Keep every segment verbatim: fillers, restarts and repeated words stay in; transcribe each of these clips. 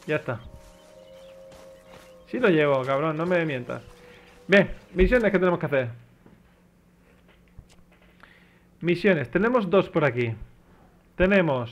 Ya está. Sí lo llevo, cabrón, no me mientas. Bien, misiones que tenemos que hacer. Misiones, tenemos dos por aquí. Tenemos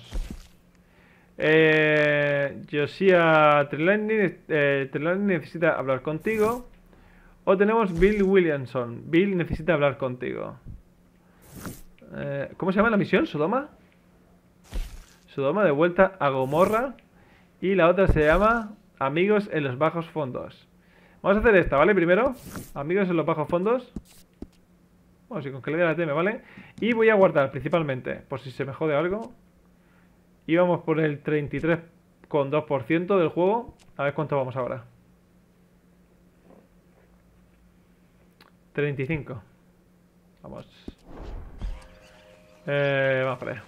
eh, Josiah Trelawney, eh, Trelawney necesita hablar contigo. O tenemos Bill Williamson. Bill necesita hablar contigo. eh, ¿Cómo se llama la misión? ¿Sodoma? Sodoma de vuelta a Gomorra. Y la otra se llama Amigos en los bajos fondos. Vamos a hacer esta, ¿vale? Primero, Amigos en los bajos fondos. Bueno, si con que le dé la T M, ¿vale? Y voy a guardar principalmente, por si se me jode algo. Y vamos por el treinta y tres coma dos por ciento del juego. A ver cuánto vamos ahora. treinta y cinco. Vamos. Eh, vamos para allá.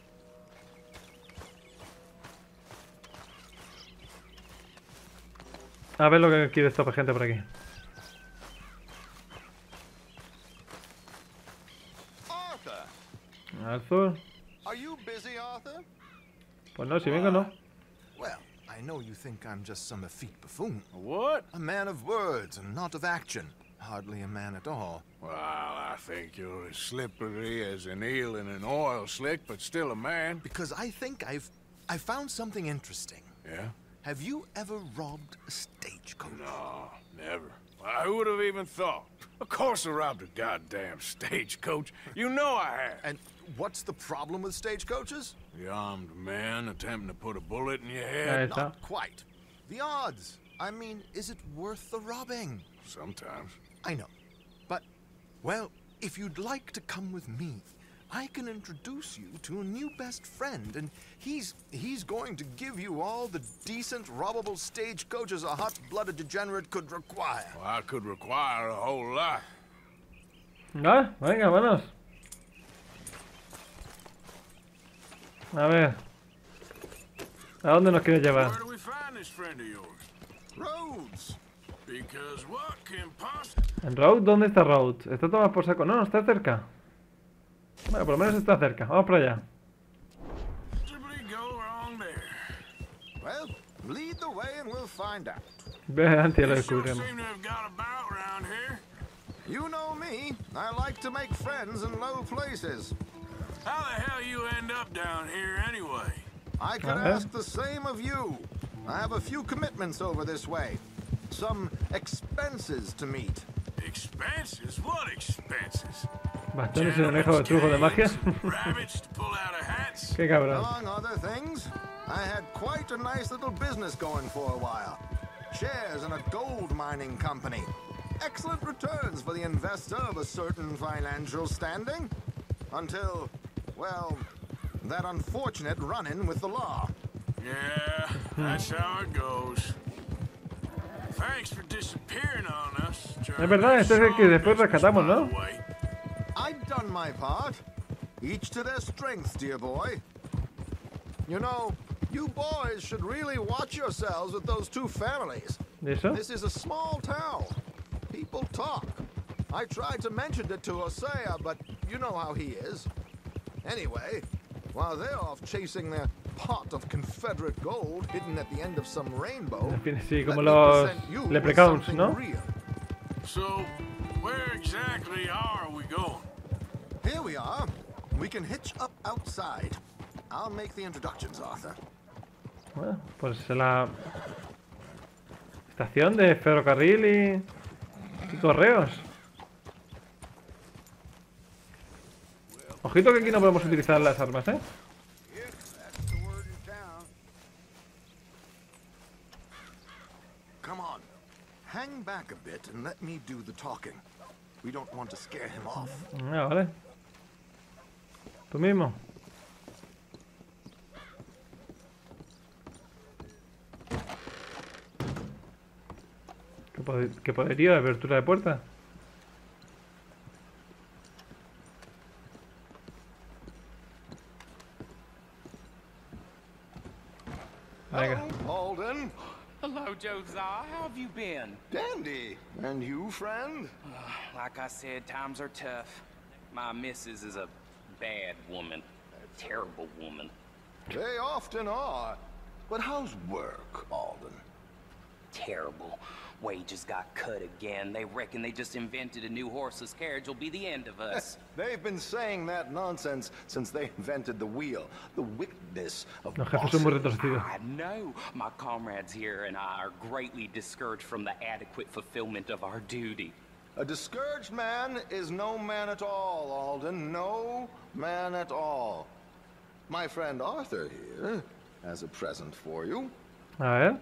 A ver lo que quiere esta gente por aquí. Arthur. Are you busy, Arthur? Pues no, si vengo no. Well, I know you think I'm just some effete buffoon. What? A man of words and not of action. Hardly a man at all. Well, I think you're as slippery as an eel in an oil slick, but still a man. Because I think I've... I found something interesting. Yeah? Have you ever robbed a stagecoach? No, never. Well, who would have even thought? Of course I robbed a goddamn stagecoach. You know I have. And what's the problem with stagecoaches? The armed man attempting to put a bullet in your head? Ahí está. Not quite. The odds. I mean, is it worth the robbing? Sometimes. I know. But, well, if you'd like to come with me, I can introduce you to a new best friend, and he's he's going to give you all the decent, robbable stagecoaches a hot-blooded degenerate could require. Well, I could require a whole lot. Ah, venga, vámonos. A ver. ¿A dónde nos quieres llevar? Where do we find this friend of yours? Roads. Because what can possibly... ¿En Road? ¿Dónde está Road? Está tomado por saco. No, no, está cerca. Bueno, por lo menos está cerca. Vamos para allá. go wrong there? Well, lead the way and we'll find out. Ve adelante y lo You sure descubriremos. seem to have got about around here. You know me. I like to make friends in low places. How the hell you end up down here anyway? I could Uh-huh. ask the same of you. I have a few commitments over this way. Some expenses to meet. Expenses? What expenses? Bastones en orejo de truco de magia. Rabbits to pull out of hats? Qué cabrón. Among other things, I had quite a nice little business going for a while. Shares in a gold mining company. Excellent returns for the investor of a certain financial standing. Until, well, that unfortunate run-in with the law. Yeah, that's how it goes. Thanks for disappearing on us. Es verdad, este es el que después rescatamos, ¿no? I've done my part. Each to their strengths, dear boy. You know, you boys should really watch yourselves with those two families. ¿Y eso? This is a small town. People talk. I tried to mention it to Hosea, but you know how he is. Anyway, while they're off chasing their pot of Confederate gold hidden at the end of some rainbow, En fin, sí, como let me los present you with leprechauns, something ¿no? real. So, where exactly are we going? Here we are. We can hitch up outside. I'll make the introductions, Arthur. Bueno, pues la estación de ferrocarril y, y correos. Ojito que aquí no podemos utilizar las armas, ¿eh? Come on. Hang back a bit and let me do the talking. We don't want to scare him off. Ah, vale. Tú mismo. ¿Qué, poder, qué poderío de apertura de puerta? Venga. Hello, Alden. Hello, Josiah. How have you been? Dandy. And you, friend? Like I said, times are tough. My missus is a bad woman. A terrible woman. They often are. But how's work, Alden? Terrible. Wages got cut again. They reckon they just invented a new horseless carriage will be the end of us. They've been saying that nonsense since they invented the wheel. The wickedness of Los jefes son muy bosses. retorcidos. I know. My comrades here and I are greatly discouraged from the adequate fulfillment of our duty. A discouraged man is no man at all, Alden. No man at all. My friend Arthur here has a present for you. A ver.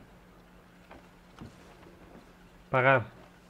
Pagar.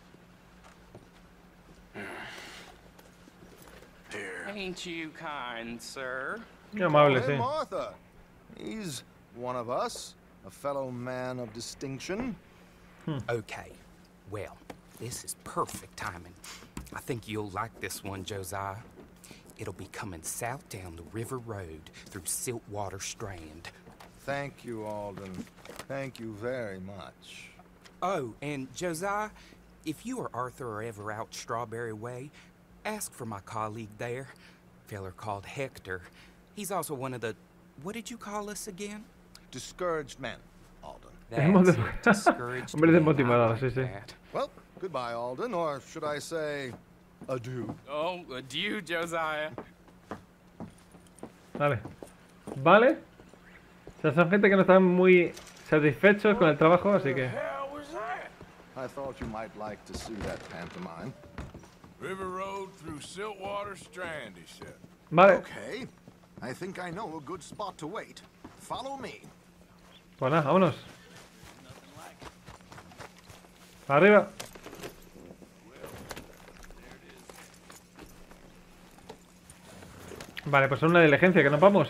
Here. Ain't you kind, sir? Qué amable, Call him sí. Arthur. He's one of us, a fellow man of distinction. Okay. Well, this is perfect timing. I think you'll like this one, Josiah. It'll be coming south down the river road through Siltwater Strand. Thank you, Alden. Thank you very much. Oh, and Josiah, if you or Arthur are ever out Strawberry Way, ask for my colleague there, feller called Hector. He's also one of the, what did you call us again? Discouraged men, Alden. Hemos That's de- it, discouraged Hombre men, I desmotivado, like sí, sí. that. Well, goodbye, Alden, or should I say, adieu? Oh, adieu, Josiah. Vale. Vale. O sea, son gente que no están muy satisfechos con el trabajo, así que... Hell was that? I thought you might like to see that pantomime. River Road through Siltwater Strand, he said. Vale. Okay, I think I know a good spot to wait. Follow me. Pues nada, vámonos. Arriba. Vale, pues son una diligencia, que nos vamos.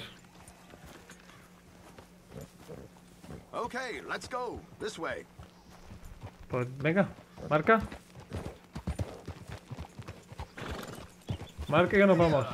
Okay, let's go. This way. Pues venga, marca. Marca que nos vamos.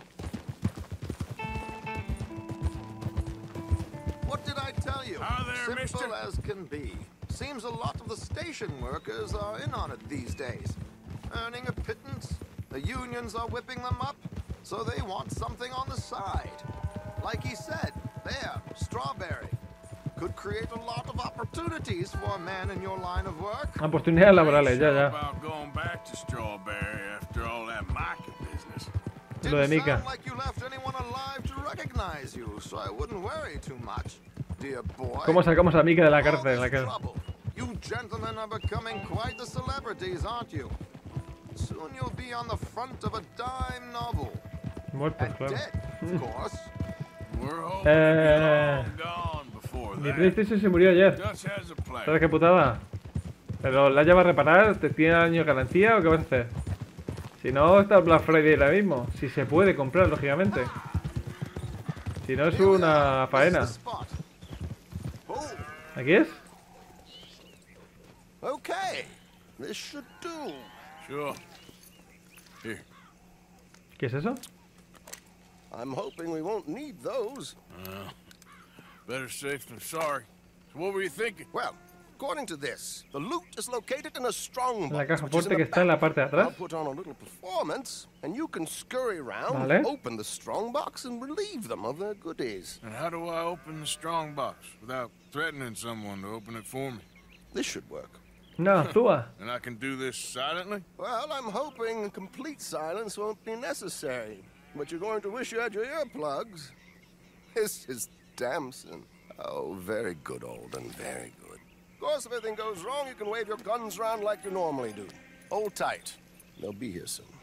What did I tell you? Hi there, Simple mister. as can be. Seems a lot of the station workers are in on it these days. Earning a pittance. The unions are whipping them up, so they want something on the side. Like he said, there, Strawberry. Could create a lot of opportunities for a man in your line of work. Oportunidades laborales, ya, Sure ya. about going back to Strawberry after all that Micah business. Lo de Didn't Mika. sound like you left anyone alive to recognize you, so I wouldn't worry too much, dear boy. ¿Cómo sacamos a Mika de la All cárcel? this La que... trouble. You gentlemen are becoming quite the celebrities, aren't you? Soon you'll be on the front of a dime novel. Muertos, And claro. dead, of course. We're hoping Eh, to be long gone before Mi that. PlayStation se murió ayer. Dutch has a plan. ¿Sabes qué putada? ¿Pero la lleva a reparar? ¿Te tiene años de garantía o qué vas a hacer? Si no, está el Black Friday ahora mismo. Si se puede comprar, lógicamente. Si no, es Here we una are. This faena. is the spot. Oh, ¿Aquí es? okay. This should do. Sure. Here. ¿Qué es eso? I'm hoping we won't need those. Uh, better safe than sorry. So what were you thinking? Well, according to this, the loot is located in a strong La box, caja which is in fuerte que the está en la back. parte de I'll atrás. put on a little performance, and you can scurry around, Vale. open the strong box, and relieve them of their goodies. And how do I open the strong box without threatening someone to open it for me? This should work. No, actúa. And I can do this silently? Well, I'm hoping complete silence won't be necessary. But you're going to wish you had your earplugs. This is Damson. Oh, very good, Alden, very good. Of course, if anything goes wrong, you can wave your guns around like you normally do. Hold tight. They'll be here soon.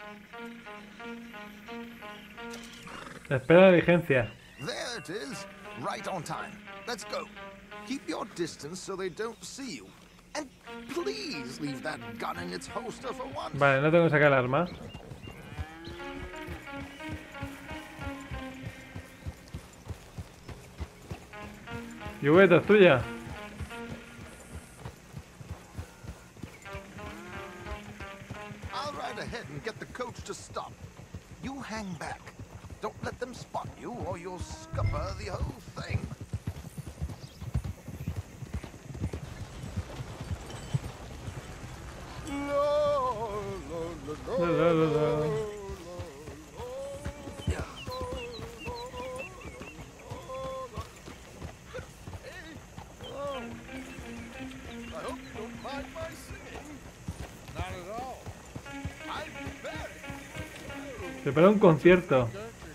Espera la diligencia. There it is. Right on time. Let's go. Keep your distance so they don't see you. And please leave that gun in its holster for once. Vale, no tengo que sacar el arma. Lluveta, es tuya. I'll ride ahead and get the coach to stop. You hang back. Don't let them spot you or you'll scupper the whole thing. La, la, la, la. Prepara un concierto.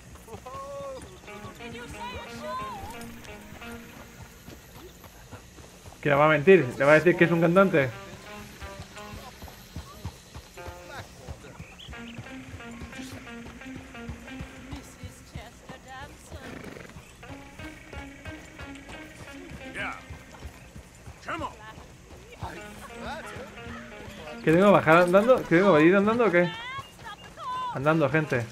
Que le va a mentir, le va a decir que es un cantante. ¿Qué tengo que bajar andando? ¿Qué tengo que ir andando o qué? Andando, gente.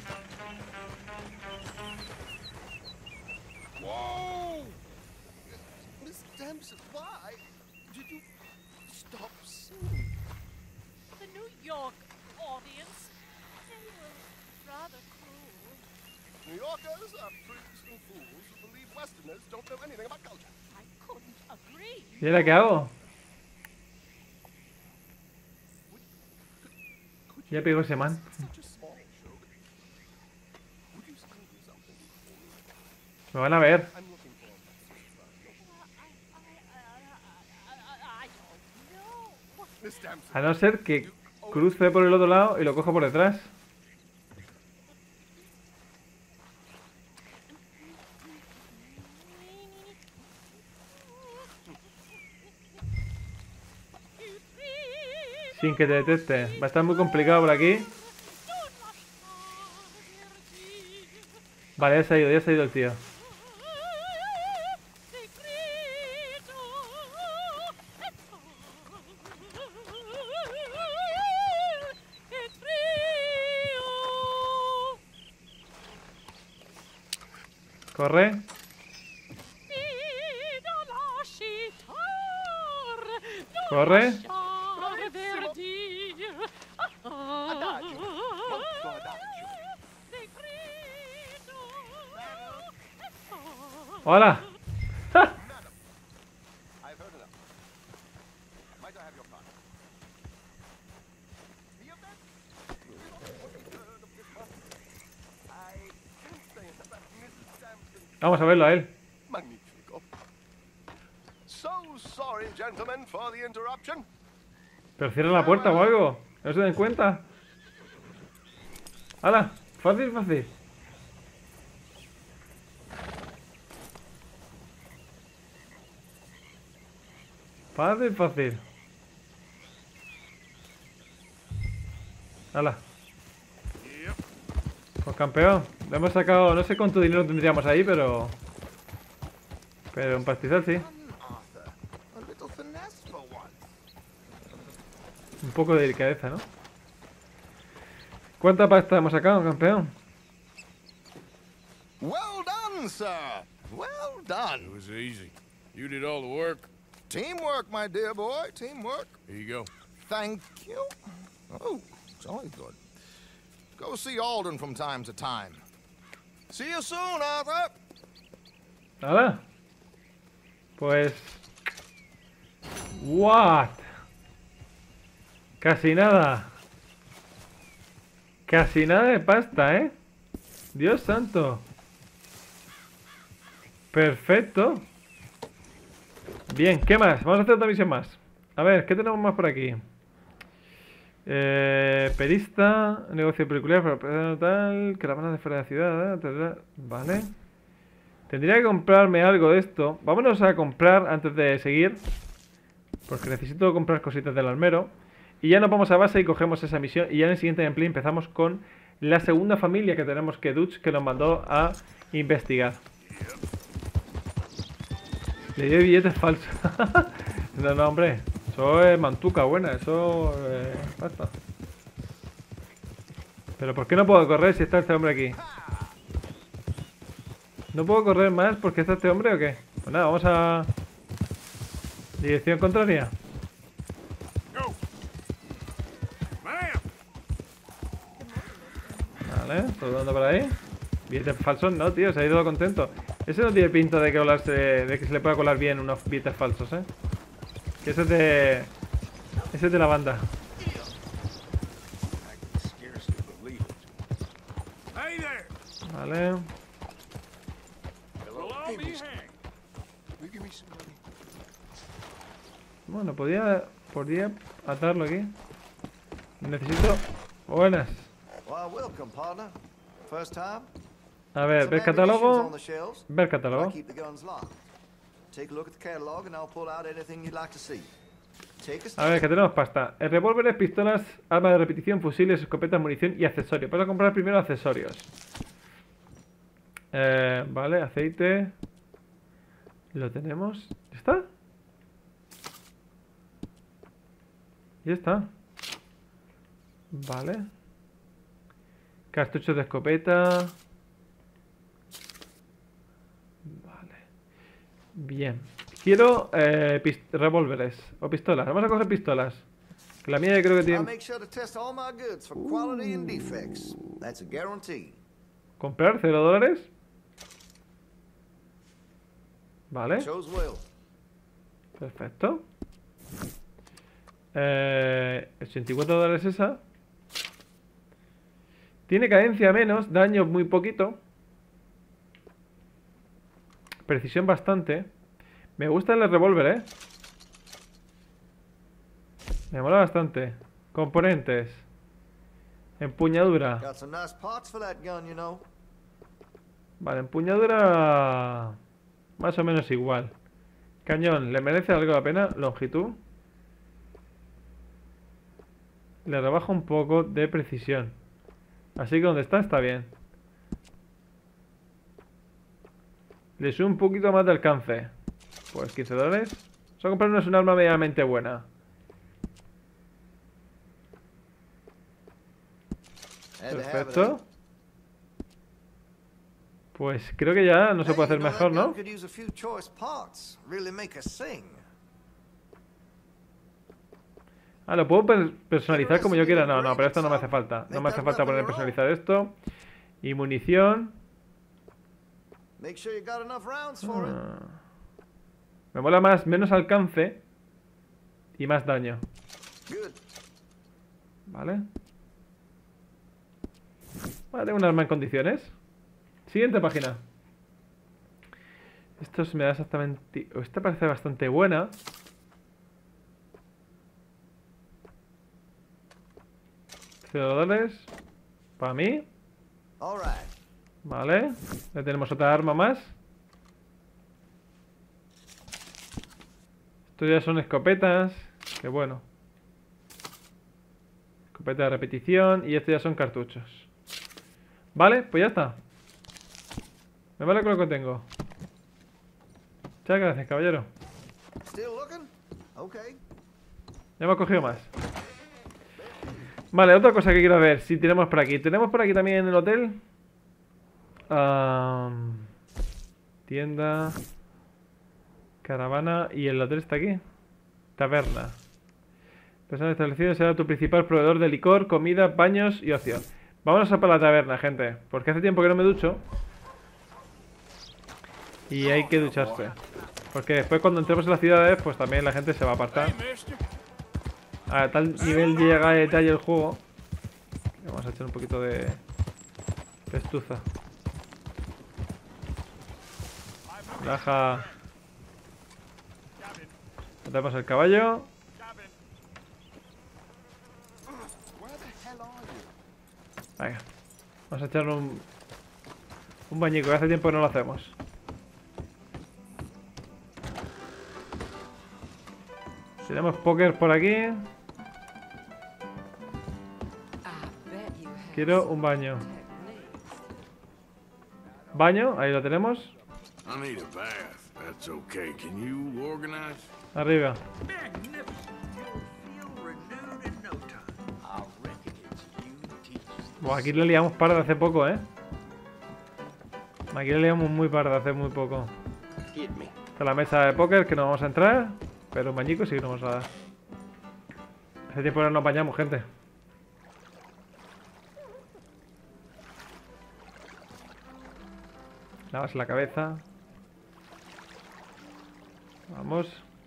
Whoa! Miss Dempsey, why did you stop singing? The New York audience, they were rather cruel. New Yorkers are freaks and fools who believe Westerners don't know anything about culture. I couldn't agree. ¿Y ahora qué hago? Ya pegó ese man. Such a small show. Would you sing me something? Me van a ver. I'm looking for a message from you. I, I, I, I, I don't know. Miss Dempsey, A no ser que cruce por el otro lado y lo coja por detrás. Sin que te detecte. Va a estar muy complicado por aquí. Vale, ya se ha ido, ya se ha ido el tío. Corre. Corre. Hola. I've heard enough. Might I have your card? The event is on the twenty-third of this month. I can't say enough about Missus Sampson. Vamos a verlo a él. Magnifico. So sorry, gentlemen, for the interruption. Pero cierra la puerta o algo. No se den cuenta. ¡Hala! Fácil, fácil. Fácil, fácil. ¡Hala! Pues campeón. Le hemos sacado... No sé cuánto dinero tendríamos ahí, pero... Pero un pastizal, sí. Arthur, a little finesse for once. Un poco de delicadeza, ¿no? ¿Cuánta pasta hemos sacado, campeón? Well done, sir. Well done. It was easy. You did all the work. Teamwork, my dear boy. Teamwork. Here you go. Thank you. Oh, it's always good. Go see Alden from time to time. See you soon, Arthur. Nada. Pues... What? Casi nada. Casi nada de pasta, ¿eh? Dios santo. Perfecto. Bien, ¿qué más? Vamos a hacer otra misión más. A ver, ¿qué tenemos más por aquí? Eh, perista, negocio peculiar, tal, caravanas de fuera de la ciudad, tal, vale. Tendría que comprarme algo de esto. Vámonos a comprar antes de seguir, porque necesito comprar cositas del almero. Y ya nos vamos a base y cogemos esa misión. Y ya en el siguiente gameplay empezamos con la segunda familia que tenemos que Dutch, que nos mandó a investigar. Le dio billetes falsos. No, no, hombre. Eso es mantuca buena. Eso eh, basta. Pero ¿por qué no puedo correr si está este hombre aquí? ¿No puedo correr más porque está este hombre o qué? Pues nada, vamos a... Dirección contraria. Vale, todo dando por ahí. Billetes falsos no, tío, se ha ido contento. Ese no tiene pinta de que colarse, de que se le pueda colar bien unos billetes falsos, eh. Que ese es de... Ese es de la banda. Vale. Bueno, podía... Podría atarlo aquí. Necesito... Buenas. Well, welcome, partner. First time? A ver, Some ver ammunition's on catálogo. the shelves. Ver I catálogo. keep the guns locked. Take a look at the catalog and I'll pull out anything you'd like to see. Take a A ver, step. que tenemos pasta. El revólveres, pistolas, armas de repetición, fusiles, escopetas, munición y accesorios. Vamos a comprar primero accesorios. Eh, vale, aceite. Lo tenemos. ¿Ya está? Ya está. Vale. Cartuchos de escopeta. Vale. Bien. Quiero eh, pist- revólveres o pistolas. Vamos a coger pistolas. Que la mía yo creo que I'll tiene... make sure to test all my goods for quality and defects. That's a guarantee. ¿Comprar? ¿Cero dólares? Vale. Shows will. Perfecto. Eh, ochenta y cuatro dólares esa. Tiene cadencia menos, daño muy poquito. Precisión bastante. Me gusta el revólver, eh. Me mola bastante. Componentes. Empuñadura. Got some nice parts for that gun, you know. Vale, empuñadura más o menos igual. Cañón, ¿le merece algo la pena? Longitud. Le rebaja un poco de precisión. Así que donde está, está bien. Le sube un poquito más de alcance. Pues quince dólares. Vamos a comprarnos un arma medianamente buena. Had to have it, eh? Perfecto. Pues creo que ya no se Hey, puede hacer you know, mejor, that ¿no? gun could use a few choice parts. Really make us sing. Ah, lo puedo per- personalizar como yo quiera. No, no, pero esto no me hace falta. No me hace falta poner personalizar esto. Y munición. Make sure you got enough rounds for it. Ah. Me mola más, menos alcance y más daño. Good. Vale. Vale, tengo un arma en condiciones. Siguiente página. Esto se me da exactamente... Esta parece bastante buena. Cero dólares. Para mí. All right. Vale. Ya tenemos otra arma más. Esto ya son escopetas. Que bueno. Escopeta de repetición. Y esto ya son cartuchos. Vale, pues ya está. Me vale con lo que tengo. Muchas gracias, caballero. Still looking? Okay. Ya me ha cogido más. Vale, otra cosa que quiero ver. Si tenemos por aquí. Tenemos por aquí también en el hotel. Um, tienda. Caravana. Y el hotel está aquí. Taberna. Persona establecida será tu principal proveedor de licor, comida, baños y ocio. Vámonos a para la taberna, gente. Porque hace tiempo que no me ducho. Y hay que ducharse. Porque después cuando entremos en las ciudades, pues también la gente se va a apartar. Hey, mister. A tal nivel llega de detalle el juego. Vamos a echar un poquito de pestuza. Baja. Matamos el caballo. Venga. Vamos a echar un Un bañico, que hace tiempo que no lo hacemos. Tenemos póker por aquí. Quiero un baño. Baño, ahí lo tenemos. I need a bath. That's okay. Can you organize? Arriba. Buah, aquí le liamos parda hace poco, ¿eh? Aquí le liamos muy parda hace muy poco. Esta es la mesa de póker que no vamos a entrar. Pero un bañico sí que no vamos a dar. Hace tiempo que no nos bañamos, gente. Lavas la cabeza. Vamos.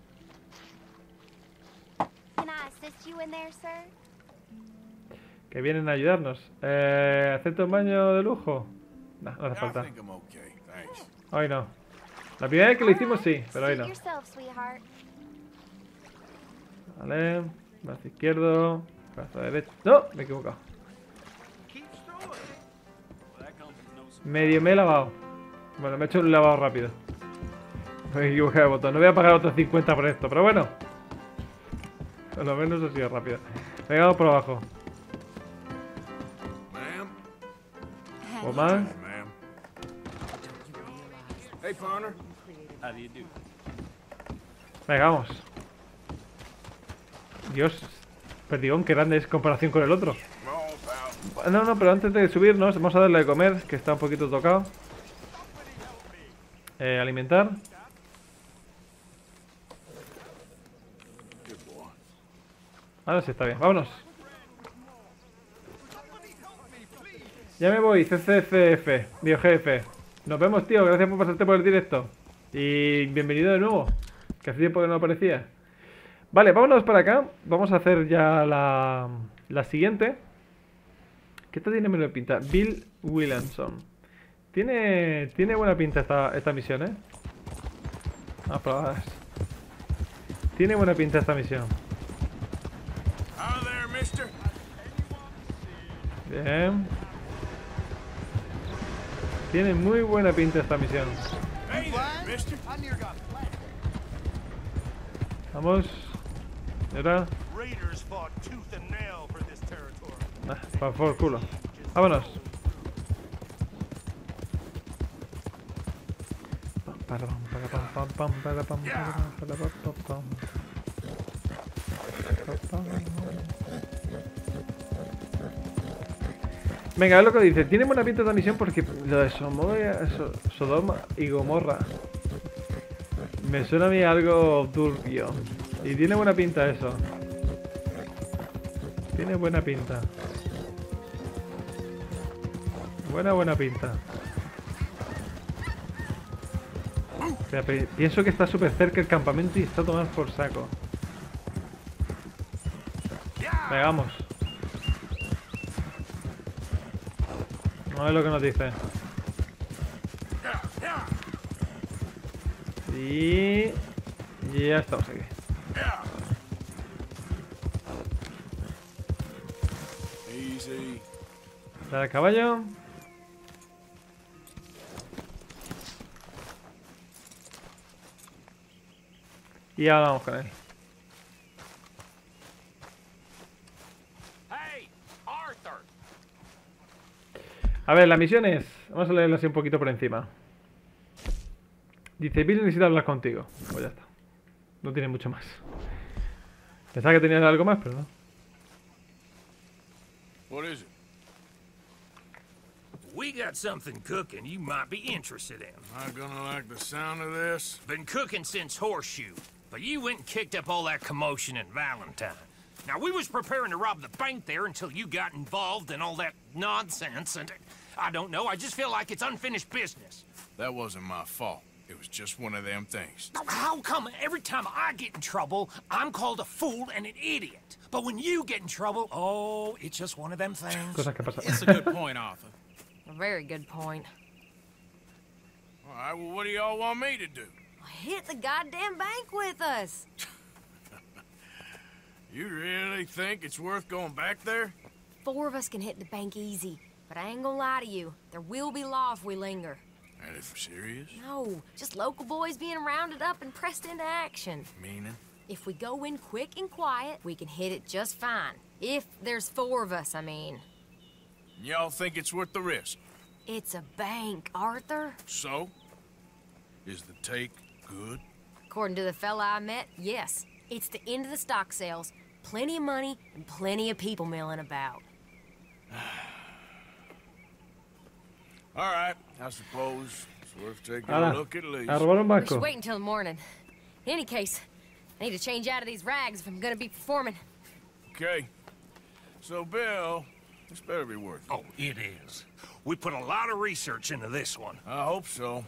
Can I assist you in there, sir? Que vienen a ayudarnos. Eh, ¿Acepto un baño de lujo? No, no hace I falta. think I'm okay. Thanks. Hoy no. La primera vez que lo hicimos sí, pero hoy Suit no. yourself, sweetheart. Vale. Brazo izquierdo. Brazo derecho. ¡No! Me he equivocado. Medio me he lavado. Bueno, me he hecho un lavado rápido. Me he equivocado de botón. No voy a pagar otros cincuenta por esto, pero bueno. Por lo menos ha sido rápido. Venga, vamos por abajo. Ma'am? ¿O más? Ma'am. Hey, partner. How do you do? Venga, vamos. Dios. Perdigón, qué grande es en comparación con el otro. No, no, pero antes de subirnos, vamos a darle de comer, que está un poquito tocado. Eh, alimentar. Ahora sí está bien, vámonos. Ya me voy, C C F F, Dio jefe. Nos vemos, tío, gracias por pasarte por el directo. Y bienvenido de nuevo, que hace tiempo que no aparecía. Vale, vámonos para acá. Vamos a hacer ya la, la siguiente. ¿Qué tal tiene menos pinta? Bill Williamson. Tiene, tiene buena pinta esta, esta misión, ¿eh? Vamos a probar. Tiene buena pinta esta misión. Bien. Tiene muy buena pinta esta misión. Vamos. ¿Y ahora? Ah, para por culo. Vámonos. Venga, es lo que dice. Tiene buena pinta esta misión porque lo de Somoya, so, Sodoma y Gomorra me suena a mí algo turbio. Y tiene buena pinta eso. Tiene buena pinta. Buena, buena pinta. O sea, pienso que está súper cerca el campamento y está tomando por saco. Venga, vamos. A ver lo que nos dice. Y ya estamos aquí. Dale al caballo. Y ahora vamos con él. A ver, la misión es... Vamos a leerla así un poquito por encima. Dice, Bill necesita hablar contigo. Pues ya está. No tiene mucho más. Pensaba que tenía algo más, pero no. What is it? We got something cooking you might be interested in. Am I gonna like the sound of this? Been cooking since Horseshoe, but you went and kicked up all that commotion in Valentine. Now, we was preparing to rob the bank there until you got involved in all that nonsense, and I don't know, I just feel like it's unfinished business. That wasn't my fault. It was just one of them things. How come every time I get in trouble, I'm called a fool and an idiot? But when you get in trouble, oh, it's just one of them things. Cosas que pasan. It's a good point, Arthur. A very good point. All right, well, what do y'all want me to do? Hit the goddamn bank with us. You really think it's worth going back there? Four of us can hit the bank easy, but I ain't gonna lie to you. There will be law if we linger. And if serious? No, just local boys being rounded up and pressed into action. Meaning? If we go in quick and quiet, we can hit it just fine. If there's four of us, I mean. Y'all think it's worth the risk? It's a bank, Arthur. So? Is the take good? According to the fella I met, yes. It's the end of the stock sales. Plenty of money and plenty of people milling about. All right, I suppose it's worth taking Ahora, a look at least. a robar un We banco. should wait until the morning. In any case, I need to change out of these rags if I'm gonna be performing. Okay. So, Bill, this better be worth it. Oh, it is. We put a lot of research into this one. I hope so.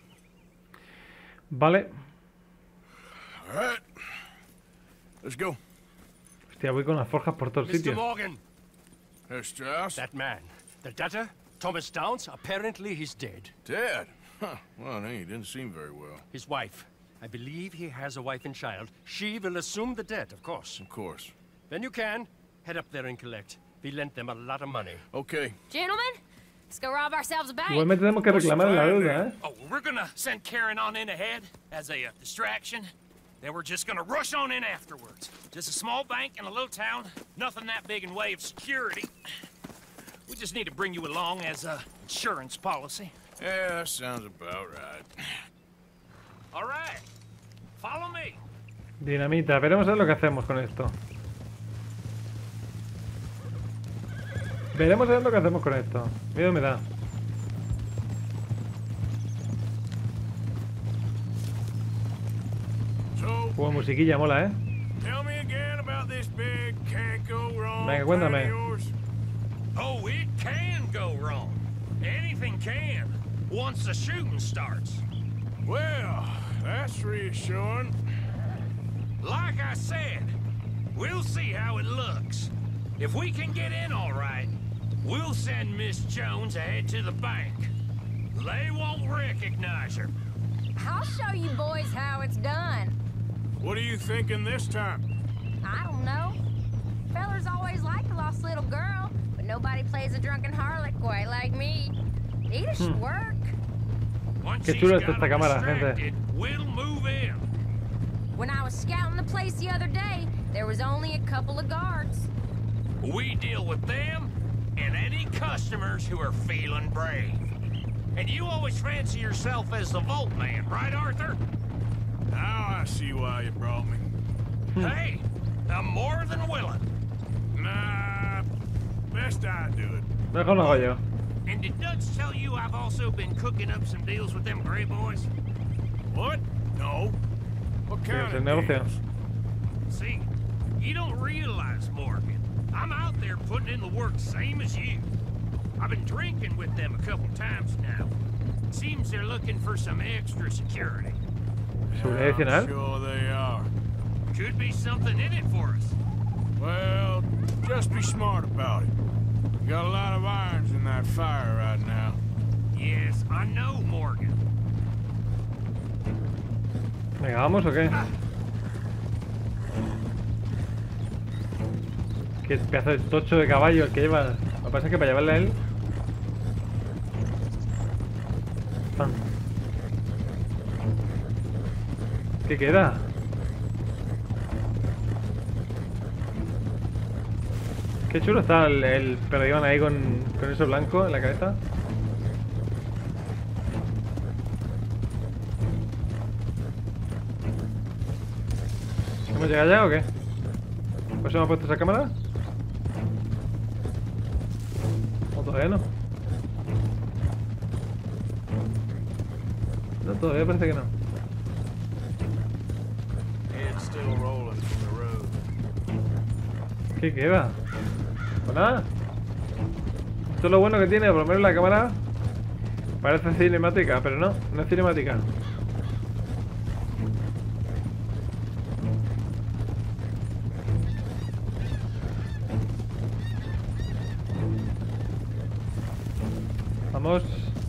Vale. All right. Let's go. Hostia, voy con las forjas por todos Mister sitios. Morgan, Herr Strauss? that man, the debtor, Thomas Downs, apparently he's dead. Dead? Huh. Well, no, he didn't seem very well. His wife, I believe he has a wife and child. She will assume the debt, of course. Of course. When you can, head up there and collect. We lent them a lot of money. Okay. Gentlemen, Let's go rob ourselves a bank. Igualmente tenemos que reclamar la deuda, ¿eh? Oh, we're gonna send Karen on in ahead as a uh, distraction. Then we're just gonna rush on in afterwards. Just a small bank in a little town. Nothing that big in way of security. We just need to bring you along as a insurance policy. Yeah, that sounds about right. All right. Follow me. Dinamita, veremos a ver lo que hacemos con esto. Veremos a ver lo que hacemos con esto. Miedo me da. Como musiquilla mola, ¿eh? Tell me again about this big can't go wrong. Venga, cuéntame. Oh, it can go wrong. Anything can, once the shooting starts. Well, that's reassuring. Like I said, we'll see how it looks. If we can get in all right, we'll send Miss Jones ahead to the bank. They won't recognize her. I'll show you boys how it's done. What are you thinking this time? I don't know. Fellers always like a lost little girl, but nobody plays a drunken harlot quite like me. Either should work. Qué chulo está esta cámara, gente. We'll move in. When I was scouting the place the other day, there was only a couple of guards. We deal with them and any customers who are feeling brave. And you always fancy yourself as the Vault Man, right, Arthur? Now I see why you brought me. Hey, I'm more than willing. Nah, best I do it. Mejor lo hago yo. And did Dutch tell you I've also been cooking up some deals with them Grey Boys? What? No. What kind of negocio? deals? See, you don't realize, Morgan. I'm out there putting in the work same as you. I've been drinking with them a couple times now. Seems they're looking for some extra security. ¿Seguridad adicional? I'm sure they are. Could be something in it for us. Well, just be smart about it. You got a lot of irons in that fire right now. Yes, I know, Morgan. Venga, ¿vamos o qué? Qué pedazo de tocho de caballo el que lleva. Lo que pasa es que para llevarle a él... Pan. ¿Qué queda? Qué chulo está el, el perdigón ahí con, con eso blanco en la cabeza. ¿Hemos llegado ya o qué? ¿Pues hemos puesto esa cámara? ¿O todavía no? No, todavía parece que no. It's still rolling from the road. ¿Qué queda? Pues nada. Esto es lo bueno que tiene, por lo menos la cámara parece cinemática, pero no, no es cinemática. Vamos.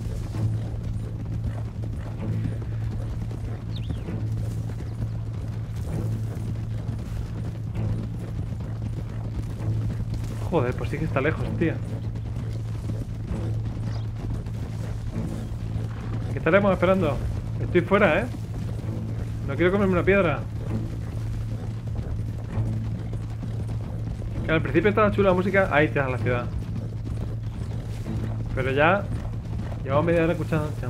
Joder, pues sí que está lejos, tío. ¿Qué estaremos esperando? Estoy fuera, ¿eh? No quiero comerme una piedra. Que al principio estaba chula la música. Ahí está la ciudad. Pero ya... Llevamos media hora escuchando... Cham.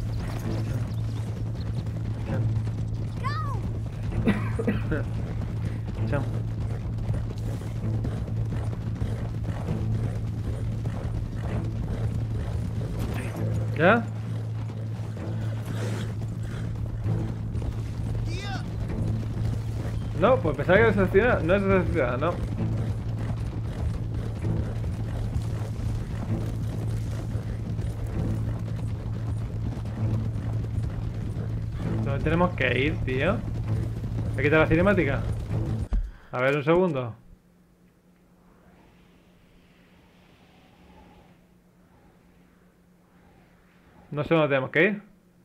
Cham. Cham. ¿Ya? No, pues pensaba que era esa ciudad. No es esa ciudad, no. ¿Dónde tenemos que ir, tío? ¿Hay que quitar la cinemática? A ver, un segundo. No sé dónde tenemos que ir.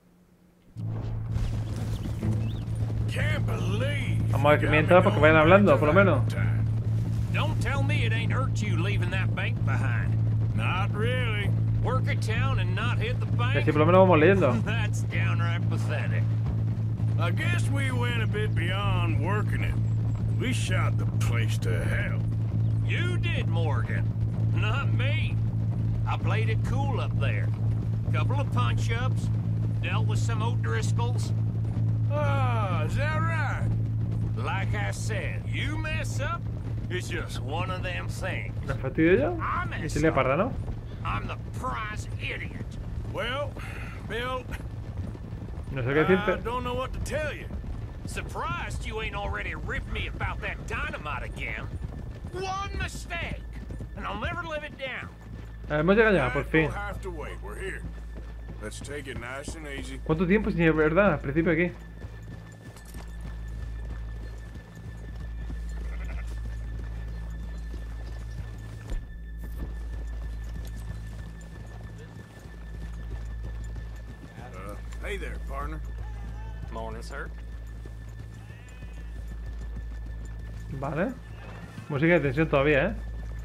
Vamos a ver que mientras, porque vayan hablando, por lo menos. Don't tell me it ain't hurt you leaving that bank behind. Not really. Work a town and not hit the bank? Que si por lo menos vamos leyendo. That's downright pathetic. I guess we went a bit beyond working it. We shot the place to hell. You did, Morgan. Not me. I played it cool up there. Couple of punch-ups. Dealt with some O'Driscolls. Ah, is that right? Like I said, you mess up, it's just one of them things. ¿Me fastidio yo? ¿Y si le parda, no? I'm the prize idiot. Well, Bill, No sé qué decirte. I don't know what to tell you. Surprised you ain't already ripped me about that dynamite again. One mistake, and I'll never live it down. Ah, hemos llegado ya, por fin. We'll have to wait. We're here. Let's take it nice and easy. ¿Cuánto tiempo sin de verdad? Al principio aquí. Uh, hey there, partner. Morning, sir. Vale. Música de tensión todavía, ¿eh?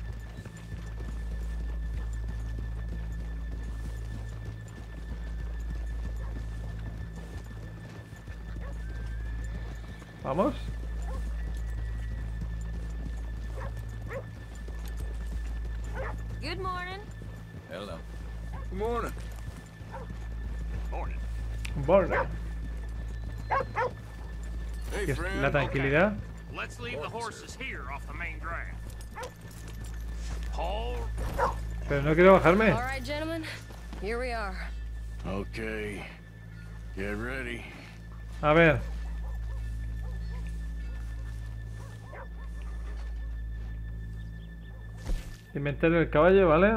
Vamos. Good morning. Hello. Good morning. Morning. Borra. Hey, Que es friend. la tranquilidad. Let's leave the horses here off the main drag. Hold. Pero no quiero bajarme. All right, gentlemen. Here we are. Okay. Get ready. A ver. Inventario del caballo, ¿vale?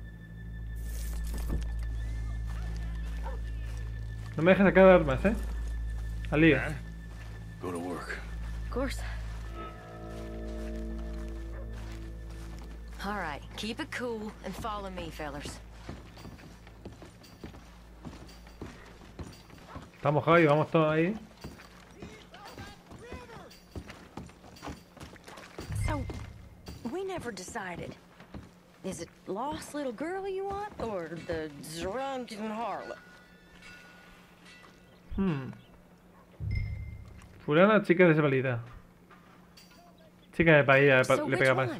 No me dejes sacar armas, ¿eh? Al lío. Go to work. Of course. All right, keep it cool and follow me, fellers. Estamos mojado y vamos todos ahí. So, we never decided. Is it lost little girl you want, or the drunken harlot? Hmm. Fulana, chica desvalida. Chica de paella, So le which pega más. one?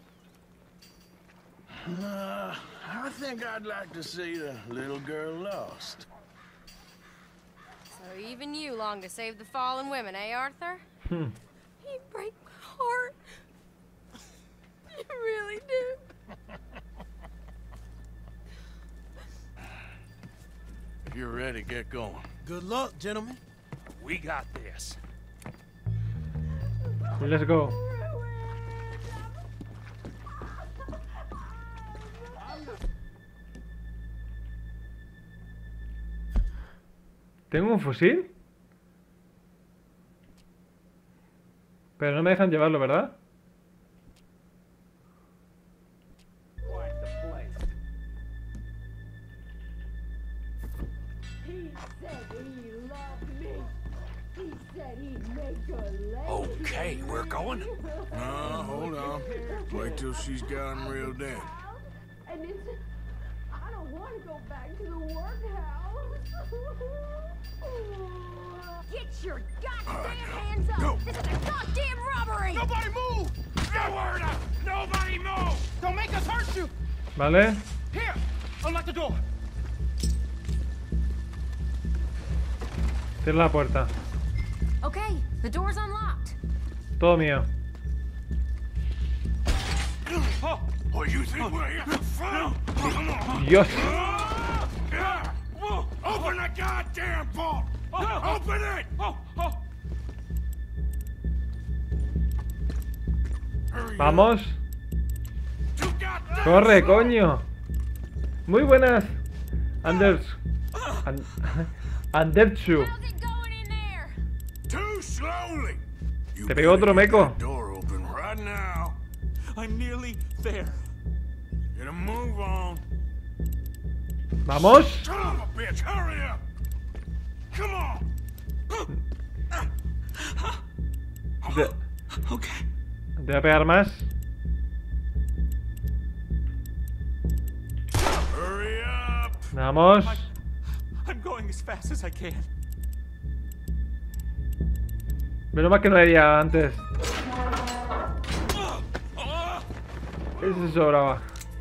Uh, I think I'd like to see the little girl lost. So even you long to save the fallen women, eh, Arthur? Hmm. You break my heart. You really do. If you're ready, get going. Good luck, gentlemen. We got this. Let's go. ¿Tengo un fusil? Pero no me dejan llevarlo, ¿verdad? Okay, we're going. No, hold on. Wait till she's got him reeled in. And it's... I don't want to go back to the workhouse. Get your goddamn hands up! This is a goddamn robbery! Nobody move! No word up! Nobody move! Don't make us hurt you! Vale. Here! Unlock the door! Cierra la puerta. Okay, the door's unlocked. Todo mío. Oh, what you think we're here for? Come on. Dios. Open the goddamn vault! Open it! Vamos. Corre, coño. Muy buenas. Anders. An Anderchu. Too slowly. Te pegó otro meco. Door open right now. I'm nearly there. Get a move on. Vamos. Son of a bitch, hurry up. Come on. Te, Okay. te voy a pegar más. Hurry Vamos. I'm going as fast as I can. Menos mal que no haría antes. Ese se sobraba.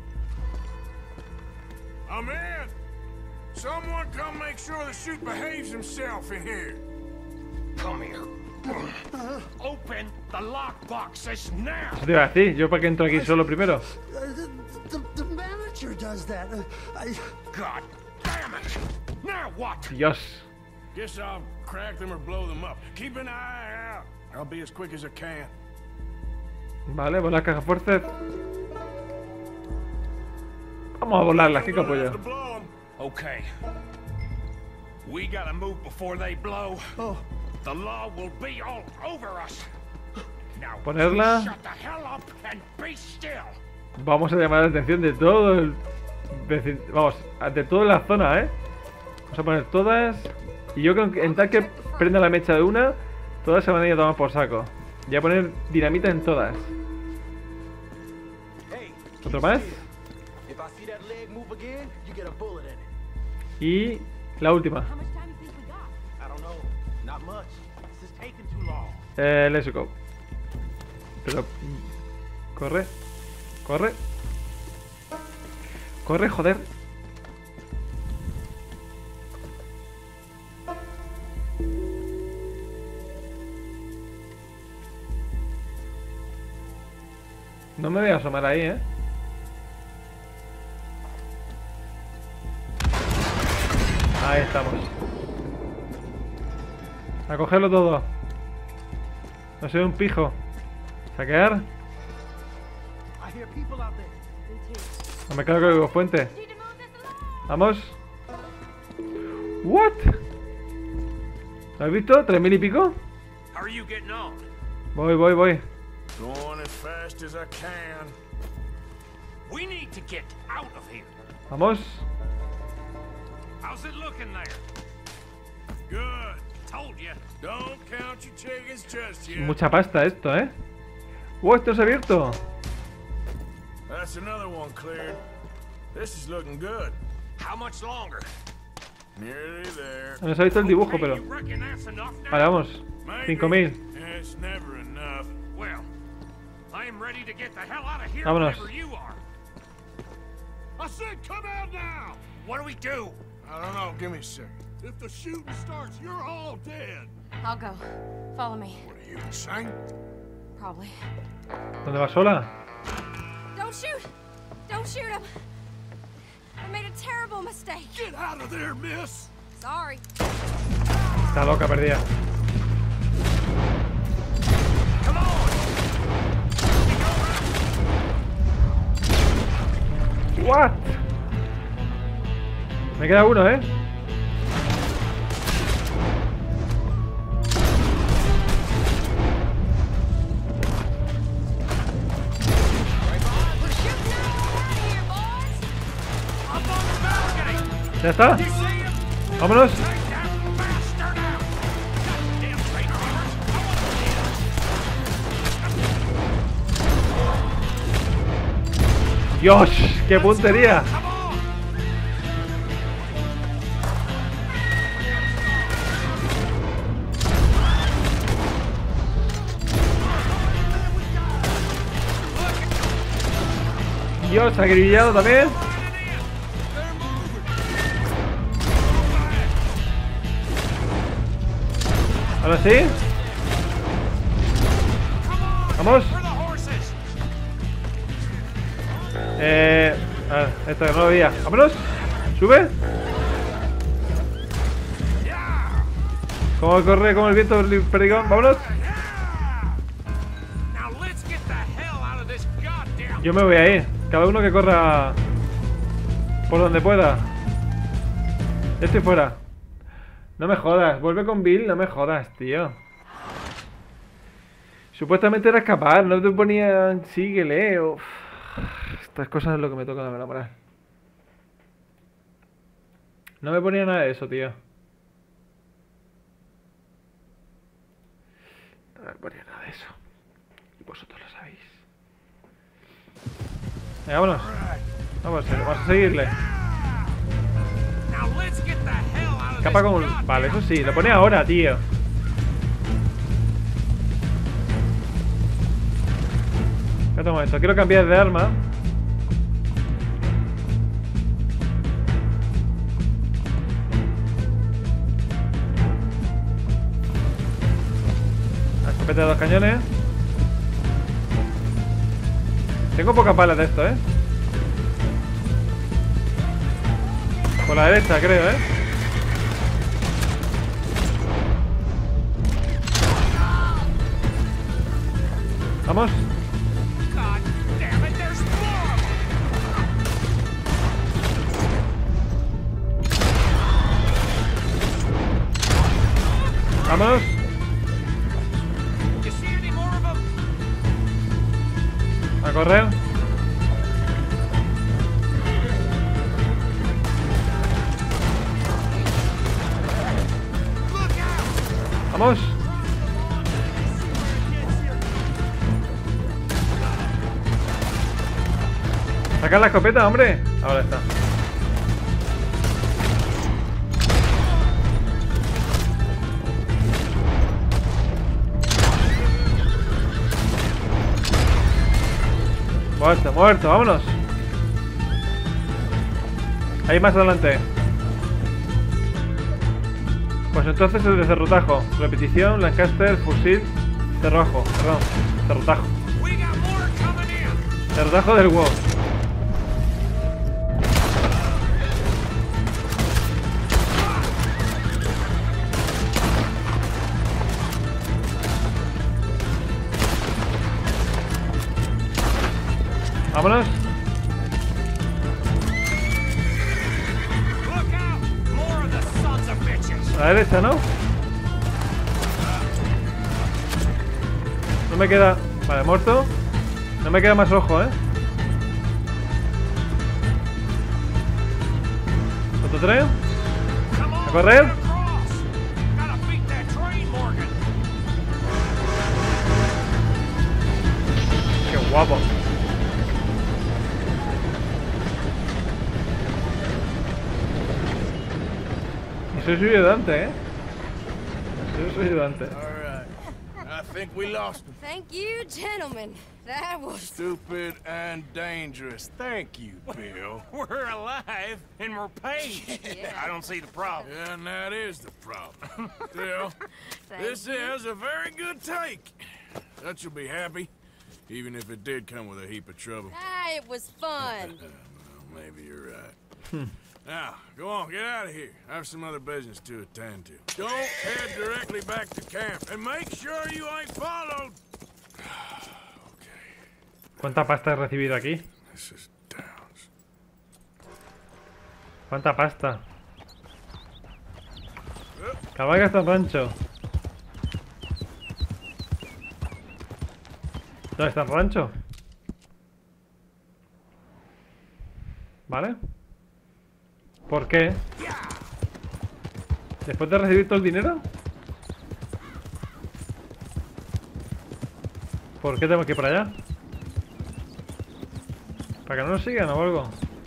I'm in. Someone come make sure the chute behaves himself in here. Come here. Open the lockboxes now. Eso te iba a decir, yo para que entro aquí solo primero. The, the manager does that. Uh, I... God damn it! Now what? Dios. Guess I'll crack them or blow them up. Keep an eye out. I'll be as quick as I can. Vale, volar caja fuerza. Vamos a volarlas, qué capullo. Okay. We gotta move before they blow. Oh. The law will be all over us. Now, Ponerla. shut the hell up and be still. Vamos a llamar la atención de todo el vecin... Vamos, de toda la zona, ¿eh? Vamos a poner todas. Y yo creo que en tal que prenda la mecha de una, todas se van a ir a tomar por saco. Voy a poner dinamita en todas. ¿Otro más? Y la última. Eh, let's go. Pero... Corre. Corre. Corre, joder. No me voy a asomar ahí, ¿eh? Ahí estamos. A cogerlo todo. No soy un pijo. Saquear. No me cargo de fuente. Vamos. What? ¿Lo has visto? ¿Tres mil y pico? How are you getting on? Voy, voy, voy. Going as fast as I can. We need to get out of here. Vamos. How's it looking there? Good. Told you. Don't count your chickens just yet. Mucha pasta esto, ¿eh? ¡Oh, esto es abierto! That's another one cleared. This is looking good. How much longer? Nearly there. No se ha visto el dibujo, pero... Vale, vamos. cinco mil. It's never enough. Well, I am ready to get the hell out of here Vámonos. whenever you are. I said come out now! What do we do? I don't know. Give me a second. If the shooting starts, you're all dead. I'll go. Follow me. What are you, insane? Probably. ¿Dónde vas sola? Don't shoot! Don't shoot him! I made a terrible mistake. Get out of there, miss! Sorry. Está loca, perdida. Come on! What? Me queda uno, ¿eh? ¿Ya está? ¡Vámonos! ¡Dios! ¡Qué puntería! Dios, acribillado también. Ahora sí. Vamos. Eh, a ver, esta no lo veía. Vámonos. Sube. Como corre como el viento del perdigón. Vámonos. Yo me voy ahí. Cada uno que corra por donde pueda. Ya estoy fuera. No me jodas, vuelve con Bill, no me jodas, tío. Supuestamente era escapar, no te ponían síguele o... Estas cosas es lo que me toca la moral. No me ponía nada de eso, tío. No me ponía nada de eso. Y vosotros lo sabéis. Venga, vámonos. Vamos, vamos a seguirle. Escapa con... Vale, eso sí, lo pone ahora, tío. Espera un momento, quiero cambiar de arma. La escopeta de dos cañones. Tengo pocas balas de esto, ¿eh? Por la derecha, creo, ¿eh? Vamos. Vámonos. A correr. Vamos. Sacar la escopeta, hombre. Ahora está. Muerto, muerto, vámonos. Ahí más adelante. Pues entonces el de cerrotajo. Repetición, Lancaster, fusil, cerrojo, perdón, cerrotajo. Cerrotajo del WoW. Vámonos. A la derecha, ¿no? No me queda... Vale, muerto. No me queda más ojo, ¿eh? ¿Otro tren? ¿A correr? ¡Qué guapo! Soy su ayudante, ¿eh? Soy su ayudante. Alright. I think we lost him. Thank you, gentlemen. That was... Stupid and dangerous. Thank you, Bill. We're alive and we're paid. Yeah. I don't see the problem. Yeah, and that is the problem. Bill, this is a very good take. That you'll be happy, even if it did come with a heap of trouble. Ah, it was fun. Well, maybe you're right. Now, go on, get out of here. I have some other business to attend to. Don't head directly back to camp, and make sure you ain't followed. ¿Cuánta pasta he recibido aquí? This is Downs. ¿Cuánta pasta? Cabalga hasta el rancho. ¿Dónde está el rancho? ¿Vale? ¿Por qué? ¿Después de recibir todo el dinero? ¿Por qué tengo que ir para allá? ¿Para que no nos sigan o algo?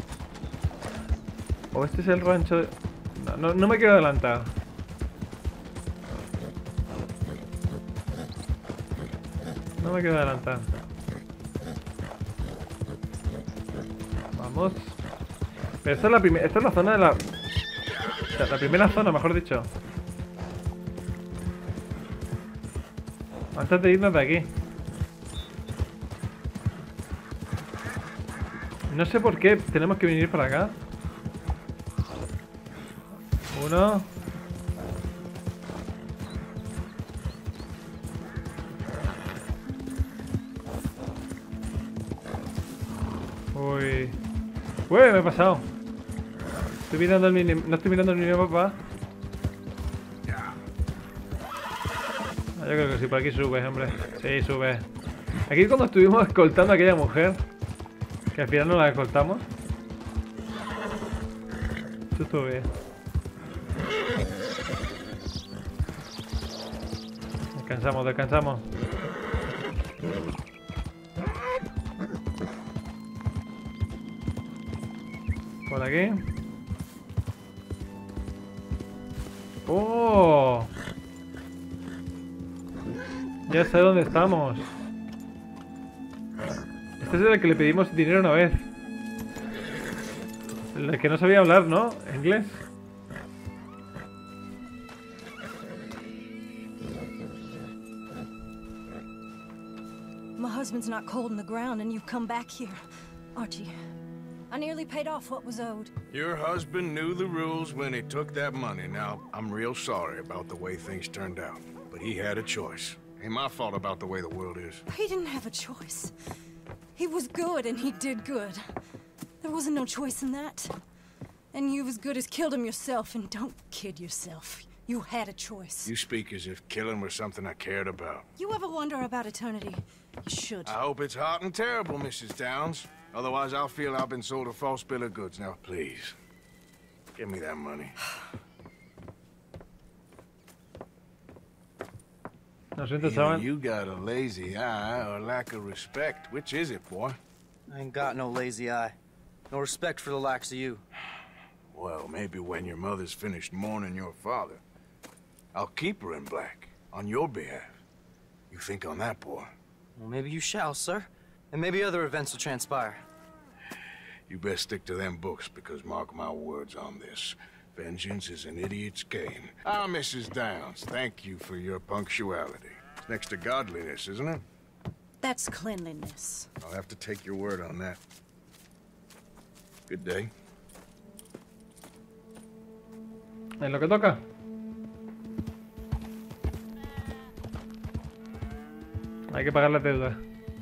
¿O este es el rancho de... No, no, no me quiero adelantar. No me quiero adelantar. Vamos. Pero esta es la primera... Esta es la zona de la... O sea, la primera zona, mejor dicho. Antes de irnos de aquí. No sé por qué tenemos que venir para acá. Uno. Uy. Uy, me he pasado. Estoy mirando el mini... No estoy mirando el minimapa. Ah, yo creo que sí, por aquí sube, hombre. Sí, sube. Aquí cuando estuvimos escoltando a aquella mujer, que al final no la escoltamos. Esto estuvo bien. Descansamos, descansamos. Por aquí. Ya sé dónde estamos. Este es el que le pedimos dinero una vez. El que no sabía hablar, ¿no? Inglés. My husband's not cold in the ground and you've come back here. Archie, I nearly paid off what was owed. Your husband knew the rules when he took that money. Now, I'm real sorry about the way things turned out. But he had a choice. Ain't my fault about the way the world is. He didn't have a choice. He was good and he did good. There wasn't no choice in that. And you've as good as killed him yourself, and don't kid yourself. You had a choice. You speak as if killing was something I cared about. You ever wonder about eternity? You should. I hope it's hot and terrible, Missus Downs. Otherwise, I'll feel I've been sold a false bill of goods. Now, please, give me that money. Either you got a lazy eye or lack of respect. Which is it, boy? I ain't got no lazy eye. No respect for the likes of you. Well, maybe when your mother's finished mourning your father, I'll keep her in black, on your behalf. You think on that, boy? Well, maybe you shall, sir. And maybe other events will transpire. You best stick to them books, because mark my words on this. Vengeance is an idiot's game. Ah, Missus Downs, thank you for your punctuality. It's next to godliness, isn't it? That's cleanliness. I'll have to take your word on that. Good day. Es lo que toca. Hay que pagar la deuda.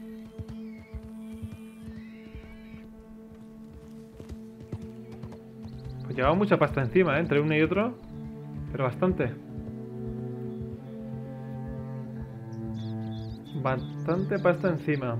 Pues llevaba mucha pasta encima, ¿eh? Entre uno y otro. Pero bastante. Bastante pasta encima.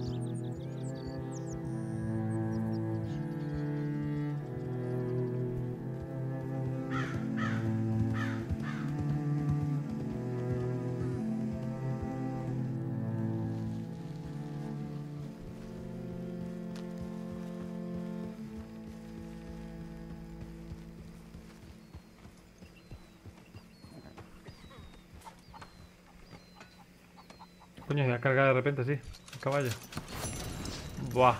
Coño, voy a cargar de repente, sí. El caballo. Buah.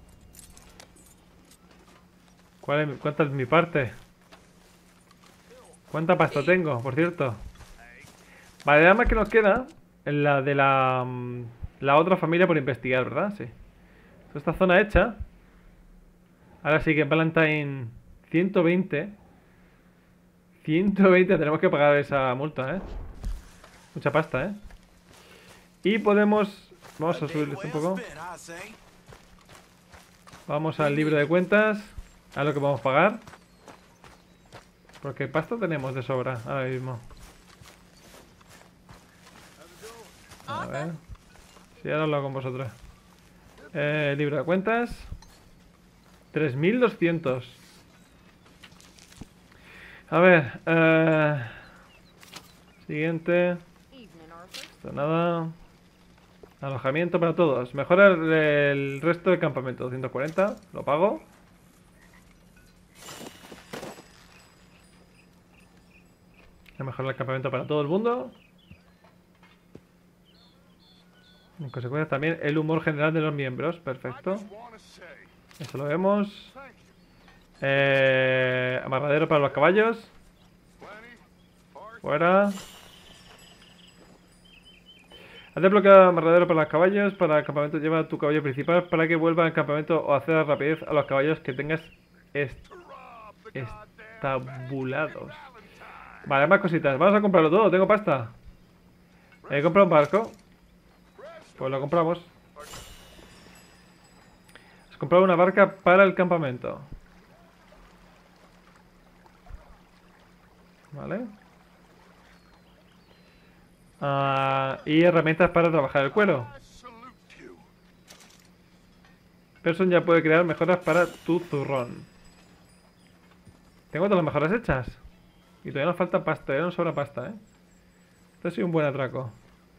¿Cuál es, ¿Cuánta es mi parte? ¿Cuánta pasta tengo, por cierto? Vale, nada más que nos queda en la de la, la otra familia por investigar, ¿verdad? Sí. Esta zona hecha. Ahora sí que Valentine ciento veinte. ciento veinte, tenemos que pagar esa multa, ¿eh? Mucha pasta, ¿eh? Y podemos... Vamos a subirles un poco. Vamos al libro de cuentas. A lo que vamos a pagar. Porque pasta tenemos de sobra ahora mismo. A ver. Sí, ahora hablo con vosotros. Eh, libro de cuentas. tres mil doscientos. A ver. Eh, siguiente. Esto nada. Alojamiento para todos. Mejora el, el resto del campamento. doscientos cuarenta. Lo pago. Mejorar el campamento para todo el mundo. En consecuencia también el humor general de los miembros. Perfecto. Eso lo vemos. Eh, amarradero para los caballos. Fuera. Haz desbloqueado amarradero para los caballos. Para el campamento lleva tu caballo principal para que vuelva al campamento o hacer rapidez a los caballos que tengas est estabulados. Vale, más cositas. Vamos a comprarlo todo. Tengo pasta. He comprado un barco. Pues lo compramos. Has comprado una barca para el campamento. Vale. Uh, y herramientas para trabajar el cuero. Person ya puede crear mejoras para tu zurrón. Tengo todas las mejoras hechas. Y todavía nos falta pasta, todavía nos sobra pasta, ¿eh? Esto ha sido un buen atraco.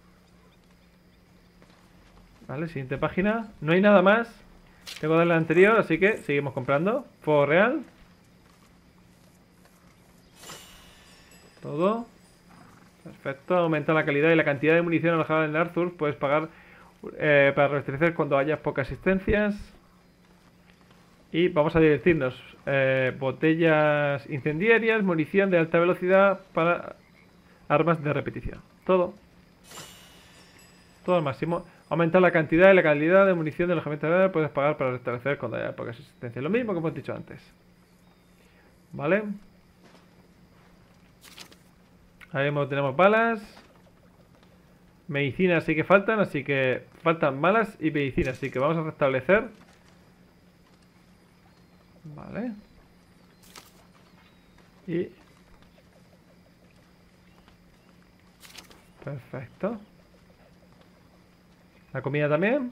Vale, siguiente página. No hay nada más. Tengo que darle la anterior, así que seguimos comprando. Fuego real. Todo. Perfecto, aumenta la calidad y la cantidad de munición alojada en Arthur. Puedes pagar eh, para reabastecer cuando haya pocas existencias. Y vamos a divertirnos. Eh, botellas incendiarias, munición de alta velocidad para armas de repetición. Todo. Todo al máximo. Aumentar la cantidad y la calidad de munición de alojamiento de puedes pagar para restablecer cuando haya pocas existencias. Lo mismo que hemos dicho antes. ¿Vale? Ahí tenemos balas. Medicinas sí que faltan, así que faltan balas y medicinas, así que vamos a restablecer. Vale. Y... perfecto. La comida también.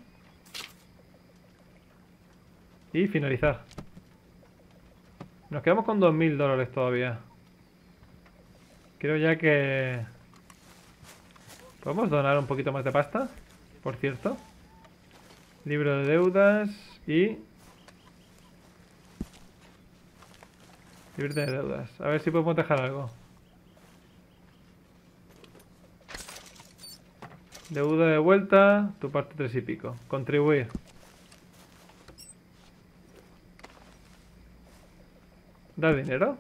Y finalizar. Nos quedamos con dos mil dólares todavía. Creo ya que... podemos donar un poquito más de pasta, por cierto. Libro de deudas y... libro de deudas. A ver si podemos dejar algo. Deuda de vuelta, tu parte tres y pico. Contribuir. ¿Da dinero?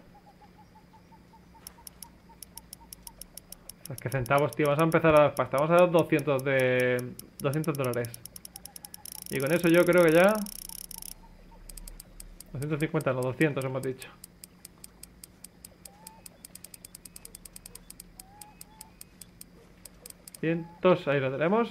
Es que centavos, tío. Vamos a empezar a dar pasta. Vamos a dar doscientos de... doscientos dólares. Y con eso yo creo que ya... doscientos cincuenta, no, doscientos hemos dicho. cientos, ahí lo tenemos.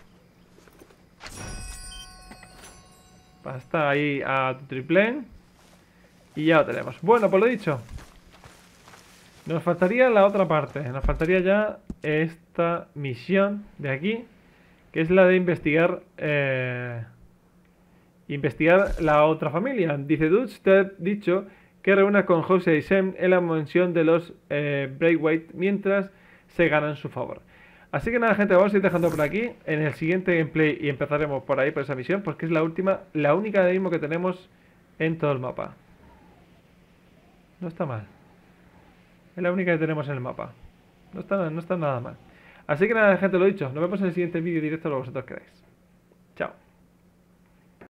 Pasta ahí a tu triple. Y ya lo tenemos. Bueno, pues lo dicho. Nos faltaría la otra parte. Nos faltaría ya esta misión de aquí, que es la de investigar eh, investigar la otra familia. Dice Dutch, te ha dicho que reúna con Jose y Sam en la mansión de los eh, Braithwaite mientras se ganan su favor. Así que nada, gente, vamos a ir dejando por aquí en el siguiente gameplay y empezaremos por ahí, por esa misión, porque es la última, la única de mismo que tenemos en todo el mapa. No está mal. Es la única que tenemos en el mapa. No está, no está nada mal. Así que nada, gente, lo dicho. Nos vemos en el siguiente vídeo directo, lo que vosotros queráis. Chao.